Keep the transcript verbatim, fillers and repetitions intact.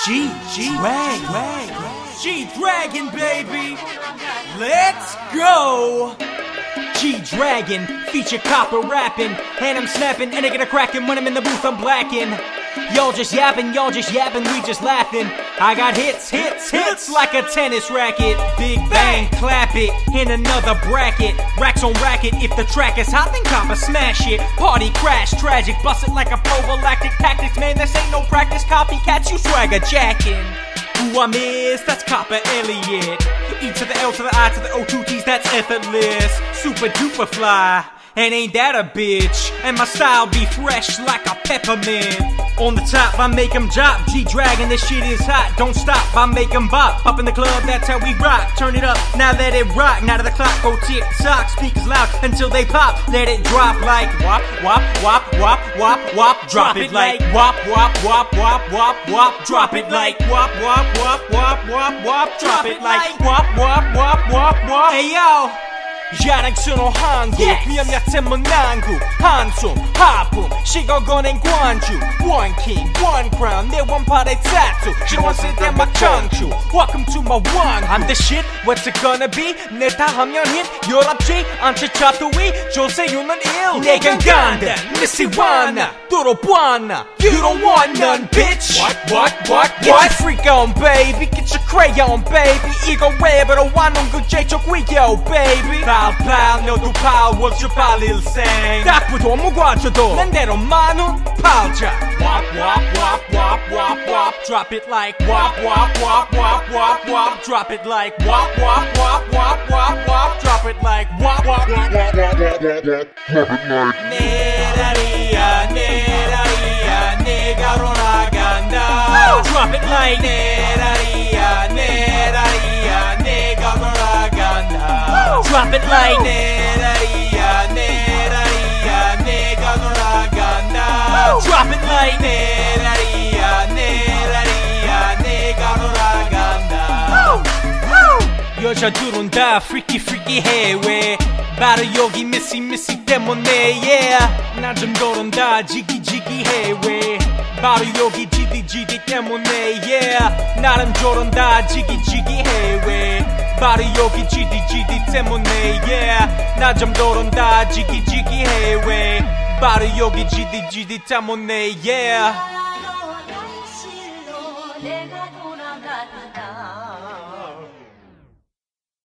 G, G, Dragon, G Dragon, baby. Let's go. G Dragon, feature copper rapping, and I'm snapping, and they get a crackin' when I'm in the booth, I'm blacking. Y'all just yapping, y'all just yapping, we just laughing. I got hits, hits, hits like a tennis racket. Big bang, clap it, in another bracket. Racks on racket, if the track is hot, then copper smash it. Party crash, tragic, bust it like a prophylactic tactics. Man, this ain't no practice, copycats, you swagger jacking. Who I miss, that's Copper Elliot. E to the L to the I to the O two T's, that's effortless. Super duper fly, and ain't that a bitch? And my style be fresh like a peppermint. On the top, I make 'em drop. G-Dragon, this shit is hot. Don't stop, I make 'em bop. Up in the club, that's how we rock. Turn it up, now let it rock. Now to the clock, go tick-tock. Speakers loud until they pop. Let it drop like wop, wop, wop, wop, wop, wop. Drop it like wop, wop, wop, wop, wop, wop. Drop it like wop, wop, wop, wop, wop, wop. Drop it like wop, wop, wop, wop, wop. Hey yo! 야랑스러운 한국 위험 얕은 난국 한숨 하품 식어거낸 관주 One king, one crown 내 원팔의 tattoo She don't want to sit there my chanchu Welcome to my one I'm the shit, what's it gonna be? 내 다하면 hit 열압지 안치 차투위 조세윤은 일 내겐 간다 Missy wanna 뚫어보았나 You don't want none bitch What, what, what, what? Get your freak on baby Get your crayon baby 이거 랩으로 와놓은 그 제적 위요 baby 팔팔 너도 파워줘 팔일생 딱 붙어 무과쳐도 난 대로 만원 팔자 Wop wop wop wop wop wop Drop it like wop wop wop wop wop wop Drop it like wop wop wop wop wop wop Drop it like wop wop wop wop wop wop wop Drop it like Niliria Niliria 내가 돌아간다 Drop it like Niliria Niliria 내가 돌아간다 Drop it like Niliria Niliria 내가 돌아간다 Drop it like Niliria Niliria 내가 돌아간다 여자들은 다 freaky freaky 해 왜 바로 여기 Missy Missy 때문에 yeah 나 좀 그런다 지기 지기 해 왜 바로 여기 지디 지디 때문에 yeah 나름 저런다 지기 지기 해 왜 바로 여기 지디 지디 때문에 yeah 나 좀 저런다 지기 지기 해 왜 바로 여기 지디 지디 때문에 yeah